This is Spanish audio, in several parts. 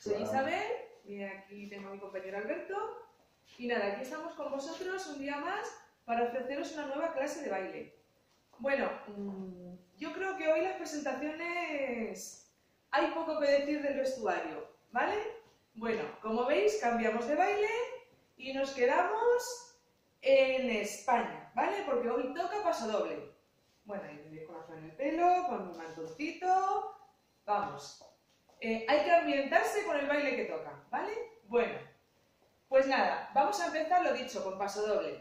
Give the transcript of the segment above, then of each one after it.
Soy Isabel, y aquí tengo a mi compañero Alberto. Y nada, aquí estamos con vosotros un día más para ofreceros una nueva clase de baile. Bueno, yo creo que hoy las presentaciones hay poco que decir del vestuario, ¿vale? Bueno, como veis, cambiamos de baile y nos quedamos en España, ¿vale? Porque hoy toca pasodoble. Bueno, ahí me veis con la flor en el pelo, con mi mantoncito. Vamos. Hay que ambientarse con el baile que toca, ¿vale? Bueno, pues nada, vamos a empezar lo dicho, con pasodoble.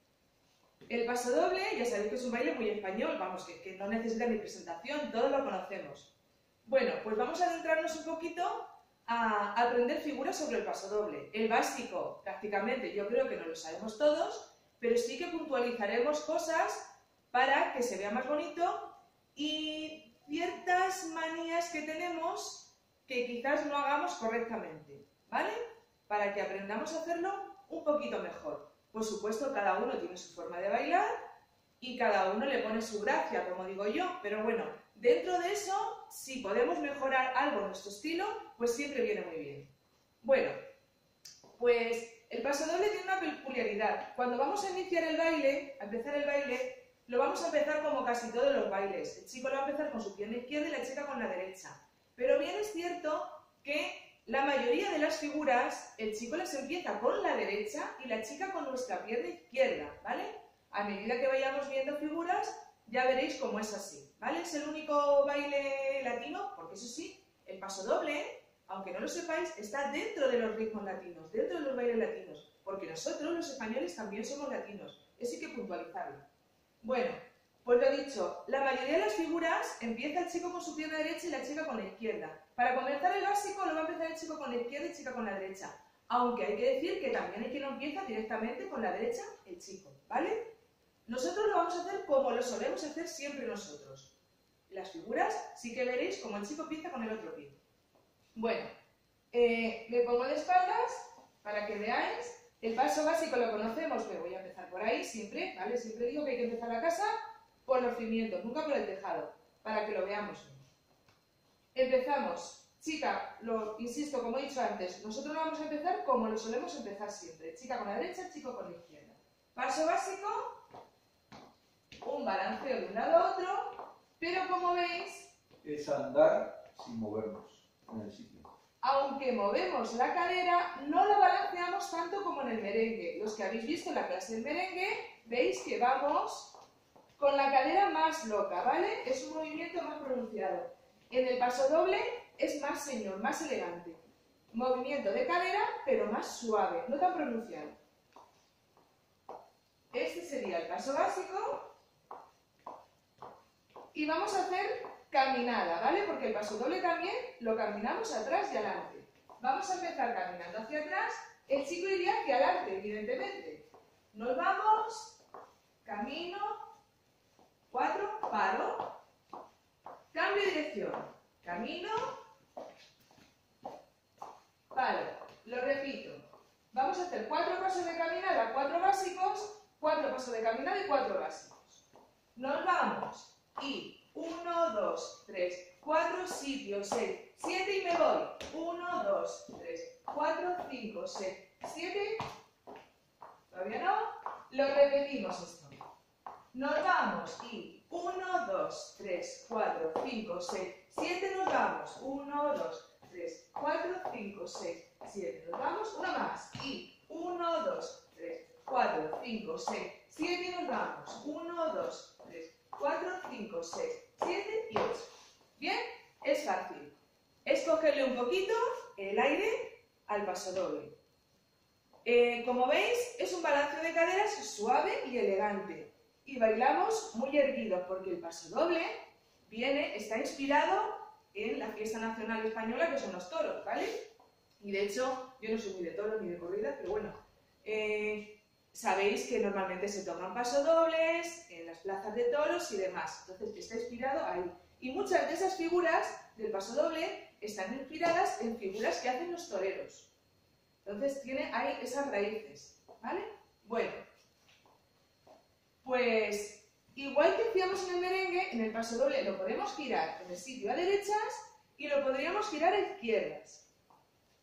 El pasodoble, ya sabéis que es un baile muy español, vamos, que no necesita ni presentación, todos lo conocemos. Bueno, pues vamos a adentrarnos un poquito a aprender figuras sobre el pasodoble. El básico, prácticamente, yo creo que no lo sabemos todos, pero sí que puntualizaremos cosas para que se vea más bonito y ciertas manías que tenemos que quizás no hagamos correctamente, ¿vale? Para que aprendamos a hacerlo un poquito mejor. Por supuesto, cada uno tiene su forma de bailar y cada uno le pone su gracia, como digo yo, pero bueno, dentro de eso, si podemos mejorar algo en nuestro estilo, pues siempre viene muy bien. Bueno, pues el pasodoble tiene una peculiaridad. Cuando vamos a iniciar el baile, a empezar el baile, lo vamos a empezar como casi todos los bailes. El chico lo va a empezar con su pierna izquierda y la chica con la derecha. Pero bien es cierto que la mayoría de las figuras, el chico las empieza con la derecha y la chica con nuestra pierna izquierda, ¿vale? A medida que vayamos viendo figuras, ya veréis cómo es así, ¿vale? Es el único baile latino, porque eso sí, el pasodoble, aunque no lo sepáis, está dentro de los ritmos latinos, dentro de los bailes latinos, porque nosotros, los españoles, también somos latinos. Eso hay que puntualizarlo. Bueno, pues lo dicho, la mayoría de las figuras empieza el chico con su pierna derecha y la chica con la izquierda. Para comenzar el básico lo va a empezar el chico con la izquierda y la chica con la derecha. Aunque hay que decir que también hay quien lo empieza directamente con la derecha el chico, ¿vale? Nosotros lo vamos a hacer como lo solemos hacer siempre nosotros. Las figuras sí que veréis como el chico empieza con el otro pie. Bueno, me pongo de espaldas para que veáis. El paso básico lo conocemos, pero voy a empezar por ahí siempre, ¿vale? Siempre digo que hay que empezar la casa por los cimientos, nunca por el tejado, para que lo veamos. Empezamos. Chica, insisto, como he dicho antes, nosotros lo vamos a empezar como lo solemos empezar siempre. Chica con la derecha, chico con la izquierda. Paso básico, un balanceo de un lado a otro, pero como veis... Es andar sin movernos en el sitio. Aunque movemos la cadera, no la balanceamos tanto como en el merengue. Los que habéis visto en la clase del merengue, veis que vamos con la cadera más loca, ¿vale? Es un movimiento más pronunciado. En el pasodoble es más señor, más elegante. Movimiento de cadera, pero más suave, no tan pronunciado. Este sería el paso básico. Y vamos a hacer caminada, ¿vale? Porque el pasodoble también lo caminamos atrás y adelante. Vamos a empezar caminando hacia atrás. El chico iría hacia adelante, evidentemente. Nos vamos, camino, 4, paro, cambio de dirección, camino, paro. Lo repito. Vamos a hacer 4 pasos de caminada, 4 básicos, 4 pasos de caminada y 4 básicos. Nos vamos y 1, 2, 3, 4, sitio, 6, 7 y me voy. 1, 2, 3, 4, 5, 6, 7. ¿Todavía no? Lo repetimos esto. Nos vamos y 1, 2, 3, 4, 5, 6, 7 nos vamos. 1, 2, 3, 4, 5, 6, 7 nos vamos. Una más y 1, 2, 3, 4, 5, 6, 7 y nos vamos. 1, 2, 3, 4, 5, 6, 7 y 8. ¿Bien? Es fácil. Es cogerle un poquito el aire al pasodoble. Como veis, es un balanceo de caderas suave y elegante. Y bailamos muy erguidos porque el pasodoble está inspirado en la fiesta nacional española que son los toros, ¿vale? Y de hecho, yo no soy muy de toros ni de corridas, pero bueno, sabéis que normalmente se toman pasodobles en las plazas de toros y demás. Entonces, está inspirado ahí. Y muchas de esas figuras del pasodoble están inspiradas en figuras que hacen los toreros. Entonces, tiene ahí esas raíces, ¿vale? Bueno, pues igual que hacíamos en el merengue, en el pasodoble lo podemos girar en el sitio a derechas y lo podríamos girar a izquierdas.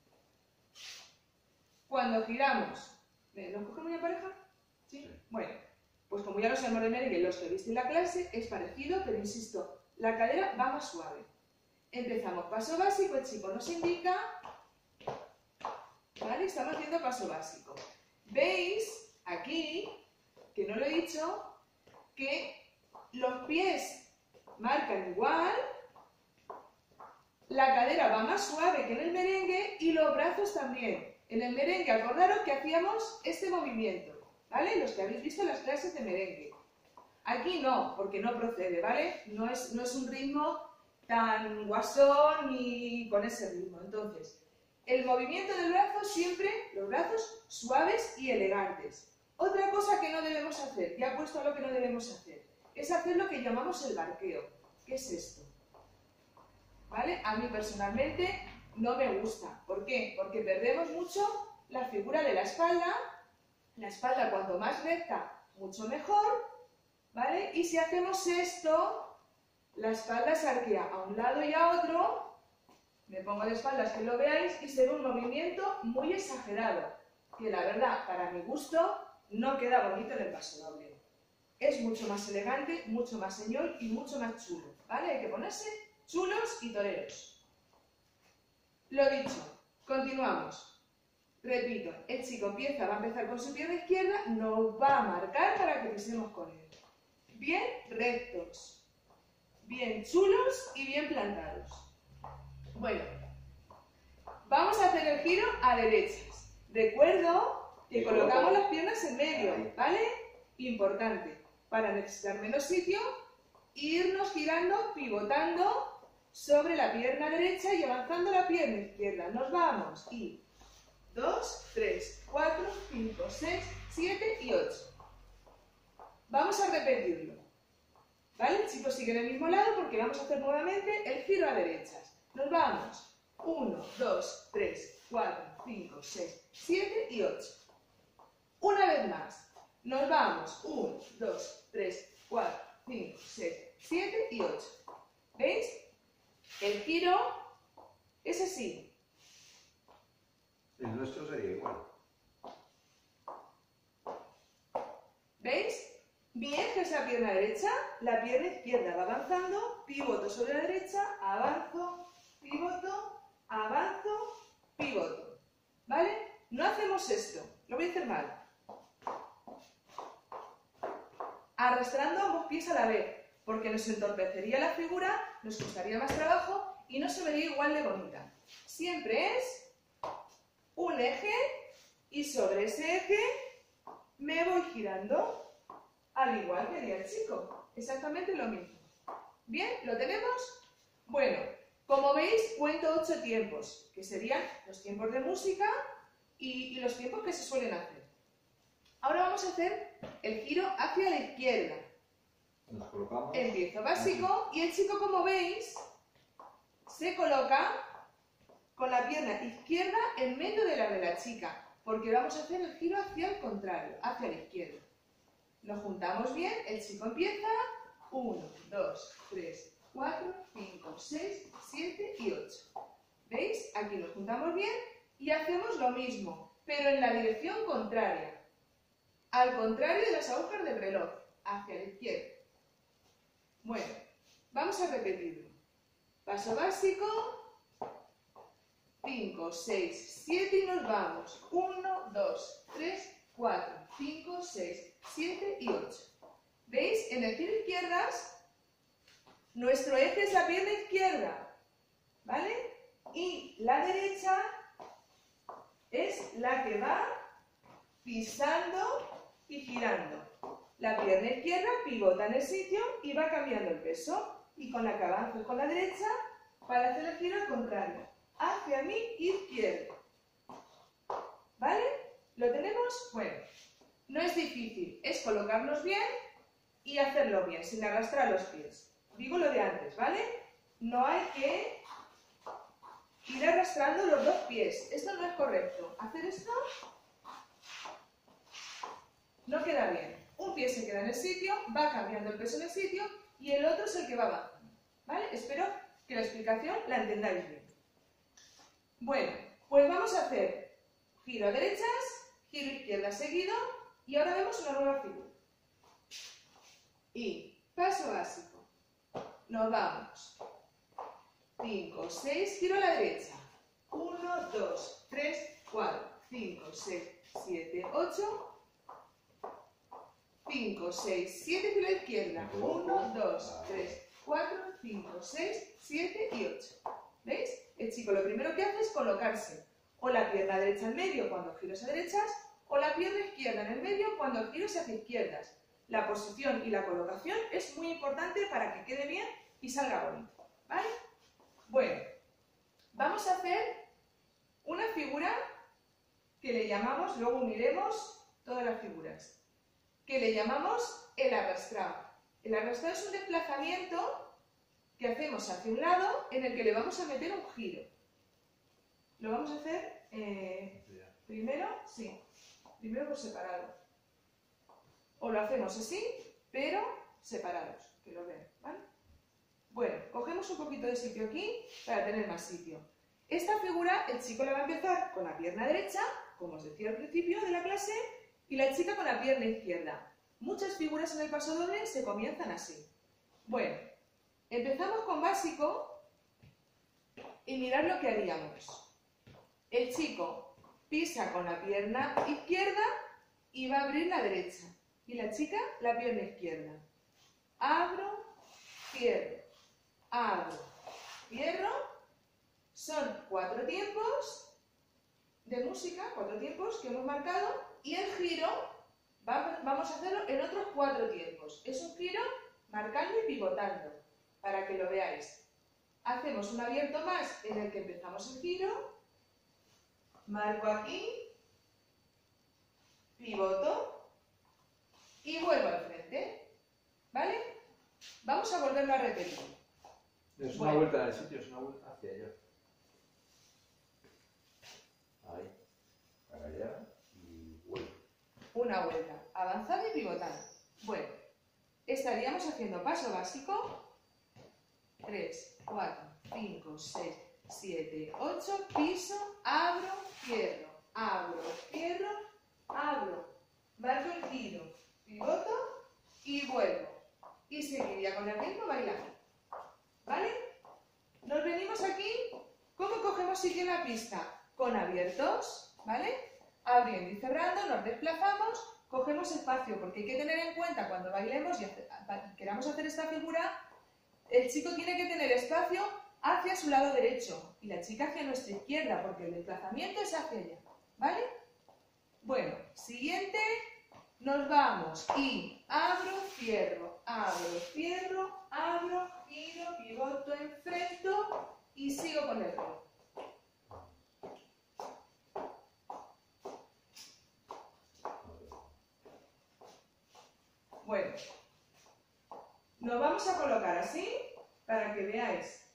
Cuando giramos, ¿nos cogemos ya pareja? ¿Sí? Bueno, pues como ya lo sabemos de merengue, los que viste en la clase, es parecido, pero insisto, la cadera va más suave. Empezamos paso básico, el chico nos indica, ¿vale? Estamos haciendo paso básico. ¿Veis aquí, que no lo he dicho, que los pies marcan igual, la cadera va más suave que en el merengue y los brazos también? En el merengue, acordaros que hacíamos este movimiento, ¿vale? Los que habéis visto en las clases de merengue. Aquí no, porque no procede, ¿vale? No es un ritmo tan guasón ni con ese ritmo. Entonces, el movimiento del brazo siempre, los brazos suaves y elegantes. Otra cosa que no debemos hacer, ya he puesto lo que no debemos hacer, es hacer lo que llamamos el barqueo. ¿Qué es esto? ¿Vale? A mí personalmente no me gusta. ¿Por qué? Porque perdemos mucho la figura de la espalda. La espalda cuanto más recta, mucho mejor, ¿vale? Y si hacemos esto, la espalda se arquea a un lado y a otro. Me pongo de espaldas que lo veáis y se ve un movimiento muy exagerado, que la verdad, para mi gusto, no queda bonito en el paso doble. Es mucho más elegante, mucho más señor y mucho más chulo, ¿vale? Hay que ponerse chulos y toreros. Lo dicho, continuamos. Repito, el chico va a empezar con su pierna izquierda, nos va a marcar para que pisemos con él. Bien rectos, bien chulos y bien plantados. Bueno, vamos a hacer el giro a derechas. Recuerdo que colocamos las piernas en medio, ¿vale? Importante, para necesitar menos sitio, irnos girando, pivotando sobre la pierna derecha y avanzando la pierna izquierda. Nos vamos y 2, 3, 4, 5, 6, 7 y 8. Vamos a repetirlo, ¿vale? El chico sigue en el mismo lado porque vamos a hacer nuevamente el giro a derechas. Nos vamos 1, 2, 3, 4, 5, 6, 7 y 8. Una vez más. Nos vamos 1, 2, 3, 4, 5, 6, 7 y 8. ¿Veis? El giro es así. El nuestro sería igual. ¿Veis? Mi eje es la pierna derecha, la pierna izquierda va avanzando, pivoto sobre la derecha, avanzo, pivoto, pivoto. ¿Vale? No hacemos esto, lo voy a hacer mal. Arrastrando ambos pies a la vez, porque nos entorpecería la figura, nos costaría más trabajo y no se vería igual de bonita. Siempre es un eje y sobre ese eje me voy girando. Al igual que haría el chico, exactamente lo mismo. ¿Bien? ¿Lo tenemos? Bueno, como veis, cuento 8 tiempos, que serían los tiempos de música y los tiempos que se suelen hacer. Ahora vamos a hacer el giro hacia la izquierda. Nos colocamos. Empiezo básico y el chico, como veis, se coloca con la pierna izquierda en medio de la chica, porque vamos a hacer el giro hacia el contrario, hacia la izquierda. Nos juntamos bien, el chico empieza, 1, 2, 3, 4, 5, 6, 7 y 8. ¿Veis? Aquí nos juntamos bien y hacemos lo mismo, pero en la dirección contraria. Al contrario de las agujas del reloj, hacia la izquierda. Bueno, vamos a repetirlo. Paso básico, 5, 6, 7 y nos vamos. 1, 2, 3, 4, 5, 6, 7 y 8. ¿Veis? En el giro izquierdas, nuestro eje es la pierna izquierda, ¿vale? Y la derecha es la que va pisando y girando. La pierna izquierda pivota en el sitio y va cambiando el peso. Y con la que avanzo con la derecha para hacer el giro al contrario, hacia mi izquierda. ¿Vale? ¿Lo tenemos? Bueno. No es difícil, es colocarnos bien y hacerlo bien, sin arrastrar los pies. Digo lo de antes, ¿vale? No hay que ir arrastrando los dos pies. Esto no es correcto. Hacer esto no queda bien. Un pie se queda en el sitio, va cambiando el peso en el sitio y el otro es el que va avanzando. ¿Vale? Espero que la explicación la entendáis bien. Bueno, pues vamos a hacer Giro a derechas, giro izquierda seguido y ahora vemos una nueva figura. Y paso básico. Nos vamos. 5, 6, giro a la derecha. 1, 2, 3, 4, 5, 6, 7, 8. 5, 6, 7, giro a la izquierda. 1, 2, 3, 4, 5, 6, 7 y 8. ¿Veis? El chico lo primero que hace es colocarse o la pierna derecha en medio cuando giros a derechas o la pierna izquierda en el medio cuando giros hacia izquierdas. La posición y la colocación es muy importante para que quede bien y salga bonito. ¿Vale? Bueno, vamos a hacer una figura que le llamamos, luego uniremos todas las figuras, que le llamamos el arrastrado. El arrastrado es un desplazamiento que hacemos hacia un lado en el que le vamos a meter un giro. Lo vamos a hacer primero, sí, primero por separado. O lo hacemos así, pero separados, que lo vean, ¿vale? Bueno, cogemos un poquito de sitio aquí para tener más sitio. Esta figura el chico la va a empezar con la pierna derecha, como os decía al principio de la clase, y la chica con la pierna izquierda. Muchas figuras en el paso doble se comienzan así. Bueno, empezamos con básico y mirad lo que haríamos. El chico pisa con la pierna izquierda y va a abrir la derecha. Y la chica la pierna izquierda. Abro, cierro, abro, cierro. Son 4 tiempos de música, 4 tiempos que hemos marcado. Y el giro vamos a hacerlo en otros 4 tiempos. Es un giro marcando y pivotando, para que lo veáis. Hacemos un abierto más en el que empezamos el giro. Marco aquí, pivoto. Y vuelvo al frente, ¿vale? Vamos a volverlo a repetir. Es una vuelta en el sitio, es una vuelta hacia allá. Ahí, para allá y vuelvo. Una vuelta, avanzando y pivotando. Bueno, estaríamos haciendo paso básico. 3, 4, 5, 6, 7, 8, piso, abro, cierro, abro, marco el giro. Pivoto y vuelvo. Y seguiría con el ritmo bailando. ¿Vale? Nos venimos aquí. ¿Cómo cogemos sitio en la pista? Con abiertos, ¿vale? Abriendo y cerrando, nos desplazamos, cogemos espacio, porque hay que tener en cuenta cuando bailemos y queramos hacer esta figura, el chico tiene que tener espacio hacia su lado derecho y la chica hacia nuestra izquierda, porque el desplazamiento es hacia allá. ¿Vale? Bueno, siguiente. Nos vamos y abro, cierro, abro, giro, pivoto, enfrento y sigo con el ritmo. Bueno, nos vamos a colocar así para que veáis.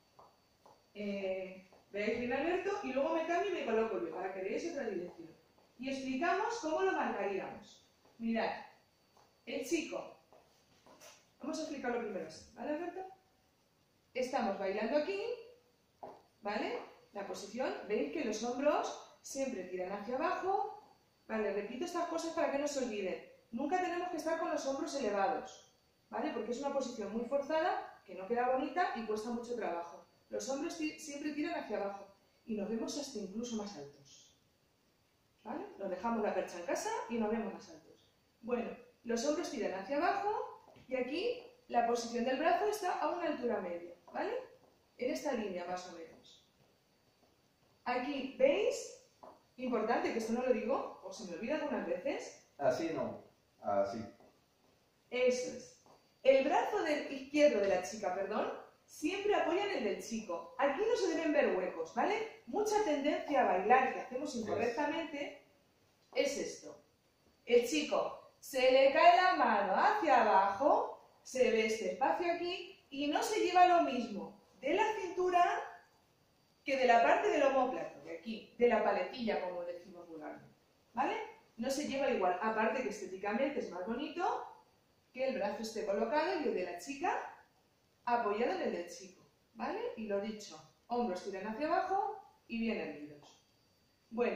Veáis bien Alberto y luego me cambio y me coloco yo para que veáis otra dirección. Y explicamos cómo lo marcaríamos. Mirad, el chico, vamos a explicarlo primero así, ¿vale, Alberto? Estamos bailando aquí, ¿vale? La posición, veis que los hombros siempre tiran hacia abajo, ¿vale? Repito estas cosas para que no se olviden. Nunca tenemos que estar con los hombros elevados, ¿vale? Porque es una posición muy forzada, que no queda bonita y cuesta mucho trabajo. Los hombros siempre tiran hacia abajo y nos vemos hasta incluso más altos, ¿vale? Nos dejamos la percha en casa y nos vemos más altos. Bueno, los hombros tiran hacia abajo y aquí la posición del brazo está a una altura media, ¿vale? En esta línea más o menos. Aquí, ¿veis? Importante, que esto no lo digo, o se me olvida algunas veces. Así no, así. Eso es. El brazo izquierdo de la chica, siempre apoya en el del chico. Aquí no se deben ver huecos, ¿vale? Mucha tendencia a bailar que hacemos incorrectamente es esto. El chico se le cae la mano hacia abajo, se ve este espacio aquí y no se lleva lo mismo de la cintura que de la parte del omóplato, de aquí, de la paletilla, como decimos vulgarmente, ¿vale? No se lleva igual, aparte que estéticamente es más bonito que el brazo esté colocado y el de la chica apoyado en el del chico, ¿vale? Y lo dicho, hombros tiran hacia abajo y bien erguidos. Bueno,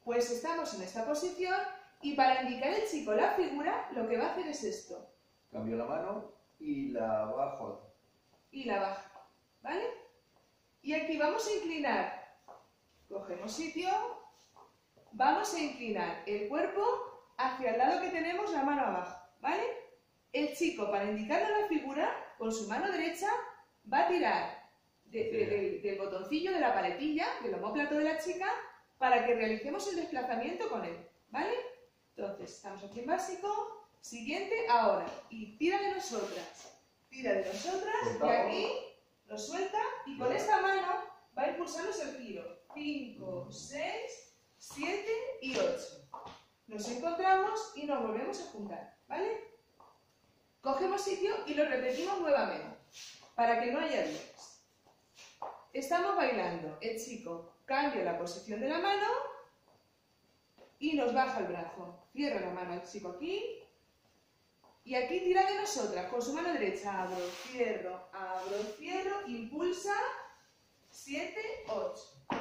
Pues estamos en esta posición y para indicar el chico la figura, lo que va a hacer es esto. Cambio la mano y la bajo. Y la baja, ¿vale? Y aquí vamos a inclinar. Cogemos sitio. Vamos a inclinar el cuerpo hacia el lado que tenemos la mano abajo, ¿vale? El chico, para indicarle la figura, con su mano derecha, va a tirar del botoncillo de la paletilla, del omóplato de la chica, para que realicemos el desplazamiento con él, ¿vale? Entonces, estamos aquí en básico. Siguiente, ahora. Y tira de nosotras. Tira de nosotras, y aquí lo suelta, y con esta mano va a impulsarnos el giro. 5, 6, 7 y 8. Nos encontramos y nos volvemos a juntar, ¿vale? Cogemos sitio y lo repetimos nuevamente, para que no haya dudas. Estamos bailando. El chico cambia la posición de la mano y nos baja el brazo. Cierra la mano el chico aquí. Y aquí tira de nosotras, con su mano derecha. Abro, cierro, impulsa. 7, 8.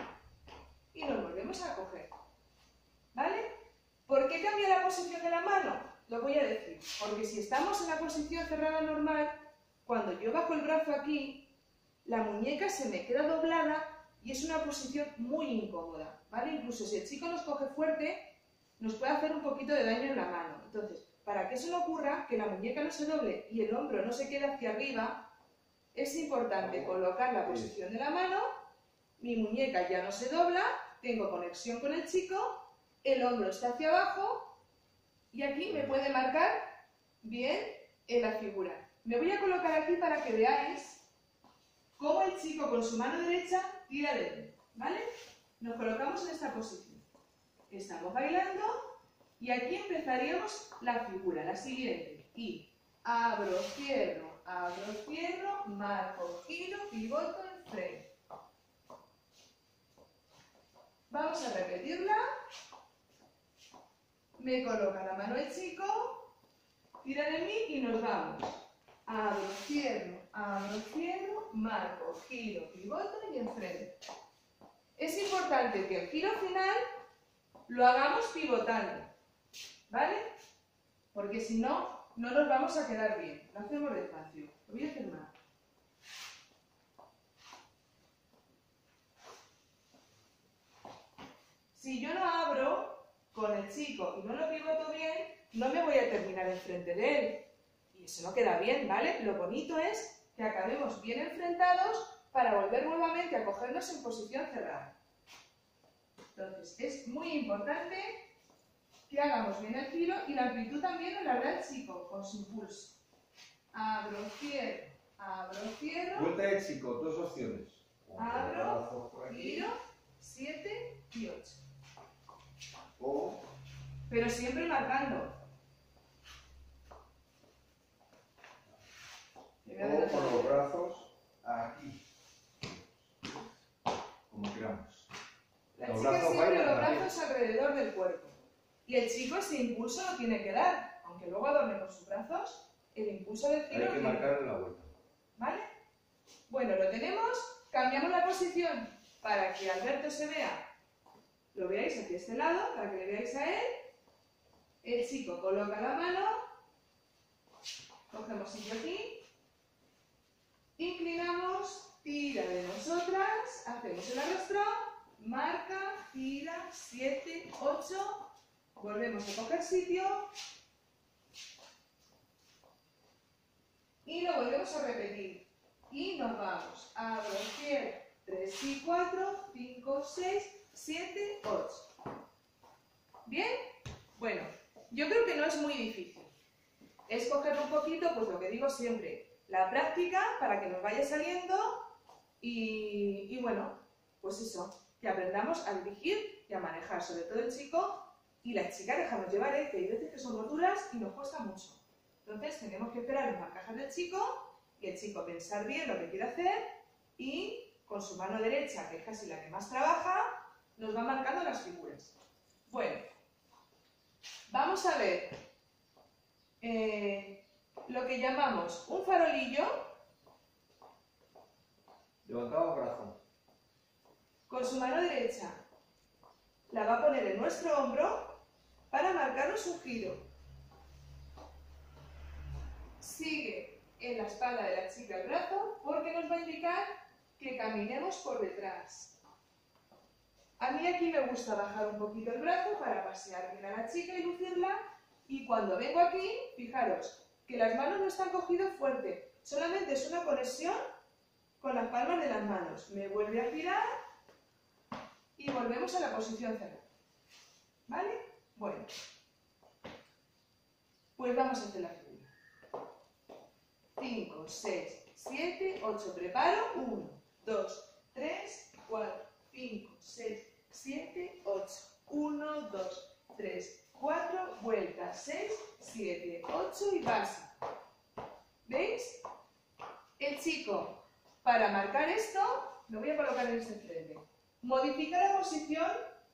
Y nos volvemos a coger. ¿Vale? ¿Por qué cambia la posición de la mano? Lo voy a decir. Porque si estamos en la posición cerrada normal, cuando yo bajo el brazo aquí, la muñeca se me queda doblada y es una posición muy incómoda, ¿vale? Incluso si el chico nos coge fuerte, nos puede hacer un poquito de daño en la mano. Entonces, para que eso no ocurra, que la muñeca no se doble y el hombro no se quede hacia arriba, es importante colocar la posición de la mano, mi muñeca ya no se dobla, tengo conexión con el chico, el hombro está hacia abajo y aquí me puede marcar bien en la figura. Me voy a colocar aquí para que veáis cómo el chico con su mano derecha tira de él, ¿vale? Nos colocamos en esta posición. Estamos bailando y aquí empezaríamos la figura, la siguiente. Y abro, cierro, marco, giro, pivoto, freno. Vamos a repetirla. Me coloca la mano el chico, tira de mí y nos vamos. Abro, cierro, marco, giro, pivoto y enfreno. Es importante que el giro final lo hagamos pivotando, ¿vale? Porque si no, no nos vamos a quedar bien. Lo hacemos despacio. Lo voy a hacer más. Si yo no abro con el chico y no lo pivoto bien, no me voy a terminar enfrente de él. Y eso no queda bien, ¿vale? Lo bonito es que acabemos bien enfrentados para volver nuevamente a cogernos en posición cerrada. Entonces, es muy importante que hagamos bien el giro y la amplitud también nos la da el chico con su impulso. Abro, cierro. Vuelta de chico, dos opciones. Abro, giro, 7 y 8. Pero siempre marcando. O con los brazos aquí. Como queramos. La chica siempre los brazos alrededor del cuerpo. Y el chico ese impulso lo tiene que dar. Aunque luego adorne con sus brazos, el impulso del giro. Hay que marcar en la vuelta. ¿Vale? Bueno, lo tenemos. Cambiamos la posición para que Alberto se vea. Lo veáis aquí a este lado, para que le veáis a él. El chico coloca la mano. Cogemos sitio aquí. Inclinamos, tira de nosotras, hacemos el arrastrón, marca, tira, 7, 8, volvemos a coger sitio y lo volvemos a repetir. Y nos vamos, abro, cierro, 3 y 4, 5, 6, 7, 8. ¿Bien? Bueno, yo creo que no es muy difícil. Es coger un poquito, pues lo que digo siempre, la práctica para que nos vaya saliendo y bueno, pues eso, que aprendamos a dirigir y a manejar, sobre todo el chico y la chica, dejarnos llevar, que hay veces que son roturas y nos cuesta mucho. Entonces tenemos que esperar los marcajes del chico y el chico pensar bien lo que quiere hacer y con su mano derecha, que es casi la que más trabaja, nos va marcando las figuras. Bueno, vamos a ver lo que llamamos un farolillo. Levantamos brazo. Con su mano derecha la va a poner en nuestro hombro para marcarnos un giro. Sigue en la espalda de la chica el brazo porque nos va a indicar que caminemos por detrás. A mí aquí me gusta bajar un poquito el brazo para pasear bien a la chica y lucirla. Y cuando vengo aquí, fijaros que las manos no están cogidas fuerte, solamente es una conexión con las palmas de las manos. Me vuelve a girar y volvemos a la posición cerrada. ¿Vale? Bueno, pues vamos a hacer la figura. 5, 6, 7, 8. Preparo. 1, 2, 3, 4, 5, 6, 7, 8. 1, 2, 3, 4. Vuelta. 6, 7, 8 y base. ¿Veis? El chico, para marcar esto, lo voy a colocar en este frente. Modifica la posición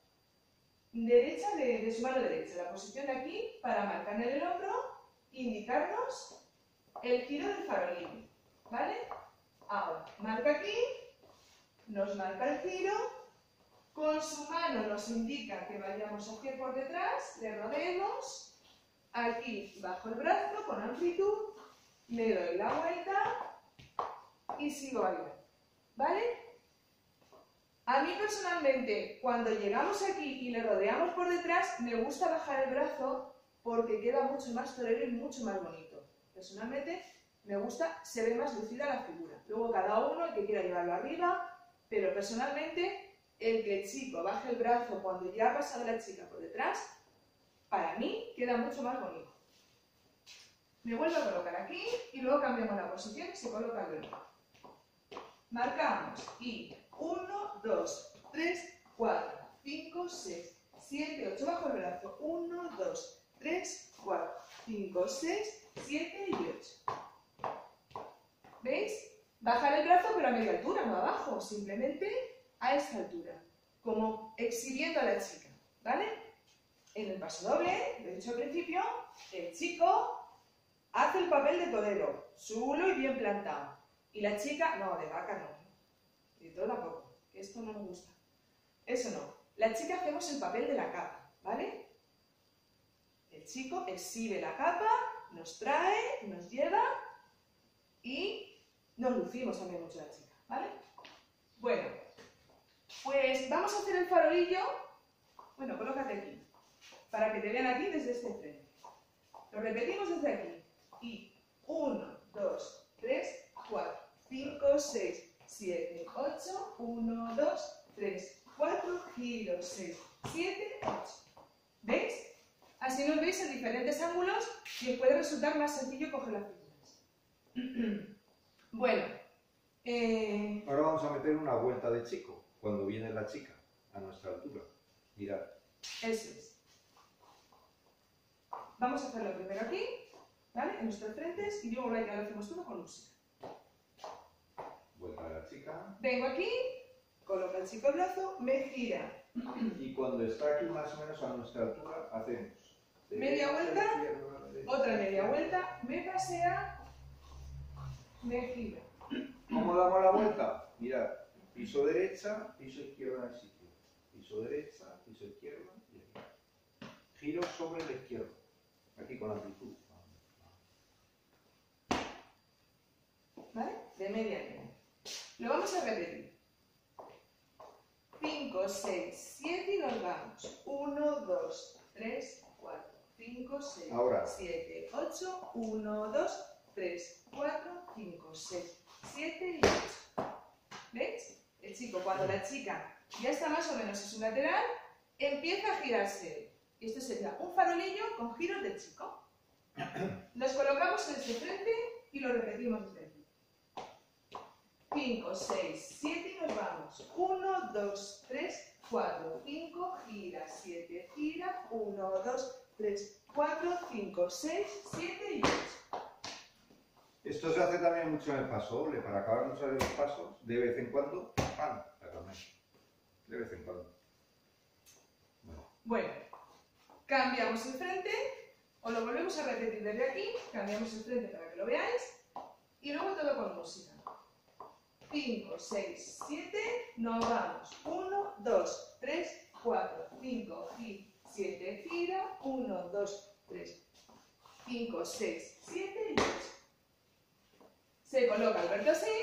derecha de su mano derecha, la posición de aquí, para marcar en el hombro, indicarnos el giro del farolillo, ¿vale? Ahora, marca aquí, nos marca el giro, con su mano nos indica que vayamos hacia por detrás, le rodeemos, aquí bajo el brazo con amplitud, le doy la vuelta y sigo bailando, ¿vale? A mí personalmente, cuando llegamos aquí y le rodeamos por detrás, me gusta bajar el brazo porque queda mucho más torero y mucho más bonito. Personalmente, me gusta, se ve más lucida la figura. Luego cada uno, el que quiera llevarlo arriba, pero personalmente, el que el chico baje el brazo cuando ya ha pasado la chica por detrás, para mí queda mucho más bonito. Me vuelvo a colocar aquí y luego cambiamos la posición y se coloca el brazo. Marcamos y 1, 2, 3, 4, 5, 6, 7, 8. Bajo el brazo. 1, 2, 3, 4, 5, 6, 7 y 8. ¿Veis? Bajar el brazo pero a media altura, no abajo, simplemente a esta altura, como exhibiendo a la chica, ¿vale? En el paso doble, lo he dicho al principio, el chico hace el papel de torero, chulo y bien plantado. Y la chica, no, de vaca no. Y todo tampoco, que esto no me gusta. Eso no. La chica hacemos el papel de la capa, ¿vale? El chico exhibe la capa, nos trae, nos lleva y nos lucimos también mucho la chica, ¿vale? Bueno, pues vamos a hacer el farolillo. Bueno, colócate aquí, para que te vean aquí desde este frente. Lo repetimos desde aquí. Y 1, 2, 3, 4, 5, 6, 7, 8, 1, 2, 3, 4, giro, 6, 7, 8. ¿Veis? Así nos veis en diferentes ángulos y os puede resultar más sencillo coger las figuras. Bueno. Ahora vamos a meter una vuelta de chico, cuando viene la chica, a nuestra altura. Mirad. Eso es. Vamos a hacerlo primero aquí, ¿vale? En nuestros frentes y luego lo hacemos todo con música. Vuelta de la chica. Vengo aquí, coloca el chico el brazo, me gira. Y cuando está aquí más o menos a nuestra altura, hacemos media vuelta, izquierda, derecha, otra media vuelta, me pasea, me gira. ¿Cómo damos la vuelta? Mirad, piso derecha, piso izquierda en el sitio. Piso derecha, piso izquierda y aquí. Giro sobre la izquierda. Aquí con amplitud. ¿Vale? De media a media. Lo vamos a repetir. 5, 6, 7 y nos vamos. 1, 2, 3, 4, 5, 6, Ahora. 7, 8, 1, 2, 3, 4, 5, 6, 7 y 8. ¿Veis? El chico, cuando la chica ya está más o menos en su lateral, empieza a girarse. Y esto sería un farolillo con giros de chico. Nos colocamos en este frente y lo repetimos desde aquí. 5, 6, 7 y nos vamos. 1, 2, 3, 4, 5, gira, 7, gira, 1, 2, 3, 4, 5, 6, 7 y 8. Esto se hace también mucho en el paso doble, para acabar muchos de los pasos, de vez en cuando, ¡pam! De vez en cuando. Bueno, cambiamos el frente, os lo volvemos a repetir desde aquí, cambiamos el frente para que lo veáis, y luego todo con música. 5, 6, 7, nos vamos. 1, 2, 3, 4, 5, 7, gira, 1, 2, 3, 5, 6, 7 y 8. Se coloca Alberto así,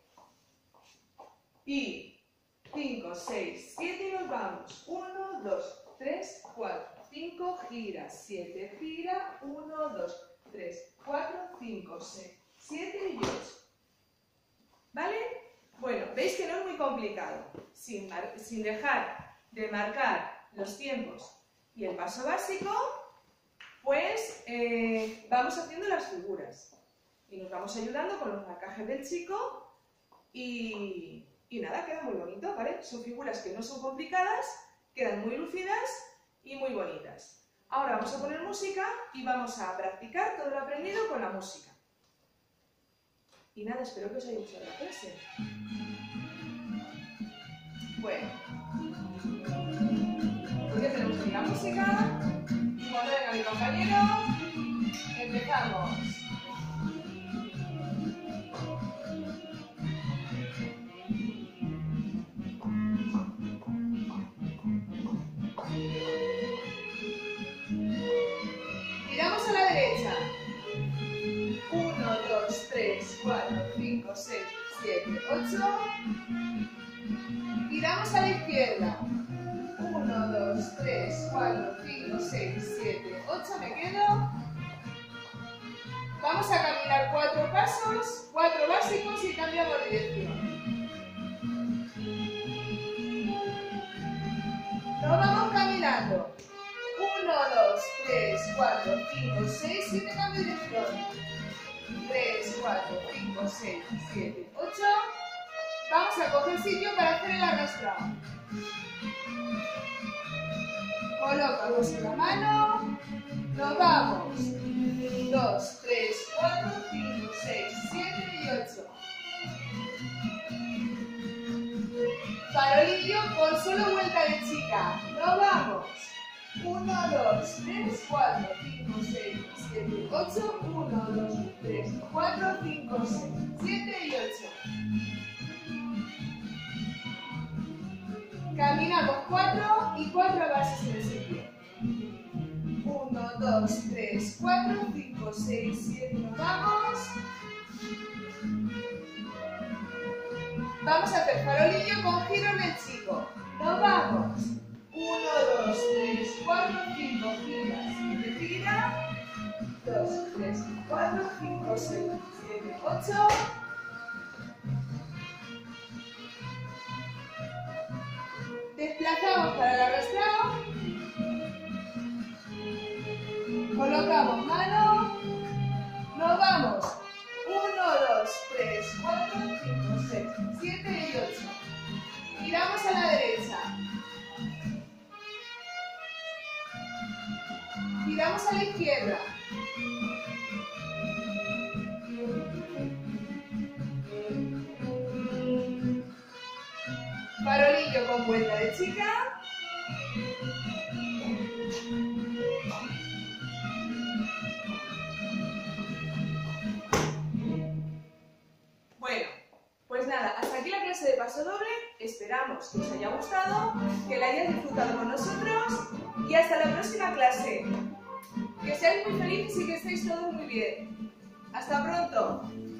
y 5, 6, 7 y nos vamos. 1, 2, 3, 4, 5, gira, 7, gira, 1, 2, 3, 4, 5, 6, 7 y 8. ¿Vale? Bueno, veis que no es muy complicado. Sin dejar de marcar los tiempos y el paso básico, pues vamos haciendo las figuras. Y nos vamos ayudando con los marcajes del chico y nada, queda muy bonito, ¿vale? Son figuras que no son complicadas, quedan muy lucidas y muy bonitas. Ahora vamos a poner música y vamos a practicar todo lo aprendido con la música. Y nada, espero que os haya gustado la clase. Bueno, pues ya tenemos aquí la música. Y cuando venga mi compañero, empezamos. Giramos a la derecha. 1, 2, 3, 4, 5, 6, 7, 8. Giramos a la izquierda. 1, 2, 3, 4, 5, 6, 7, 8. Me quedo. Vamos a caminar 4 pasos, 4 básicos y cambiamos de dirección. Nos vamos caminando. 1, 2, 3, 4, 5, 6, 7, cambio de dirección. 3, 4, 5, 6, 7, 8. Vamos a coger sitio para hacer el arrastrado. Colocamos la mano. Nos vamos. 2, 3, 4, 5, 6, 7 y 8. Farolillo con solo vuelta de chica. Nos vamos. 1, 2, 3, 4, 5, 6, 7, 8. 1, 2, 3, 4, 5, 6, 7 y 8. Caminamos 4 y 4 bases en el sitio. 1, 2, 3, 4, 5, 6, 7, nos vamos. Vamos a hacer farolillo con giro en el chico. Nos vamos. 1, 2, 3, 4, 5, gira, 7, gira. 2, 3, 4, 5, 6, 7, 8. Desplazamos para el arrastrado. Colocamos mano. Nos vamos. 1, 2, 3, 4, 5, 6, 7 y 8. Giramos a la derecha. Giramos a la izquierda. Farolillo con vuelta de chica. Bueno, pues nada, hasta aquí la clase de paso doble. Esperamos que os haya gustado, que la hayáis disfrutado con nosotros y hasta la próxima clase. Que seáis muy felices y que estéis todos muy bien. ¡Hasta pronto!